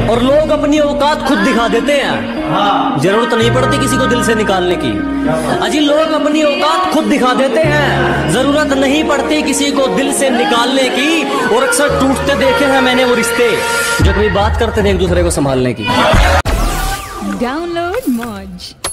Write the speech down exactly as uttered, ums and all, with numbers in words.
और लोग अपनी औकात खुद दिखा देते हैं, जरूरत नहीं पड़ती किसी को दिल से निकालने की। अजी लोग अपनी औकात खुद दिखा देते हैं, जरूरत नहीं पड़ती किसी को दिल से निकालने की। और अक्सर टूटते देखे हैं मैंने वो रिश्ते जो कभी बात करते थे एक दूसरे को संभालने की। डाउनलोड मौज।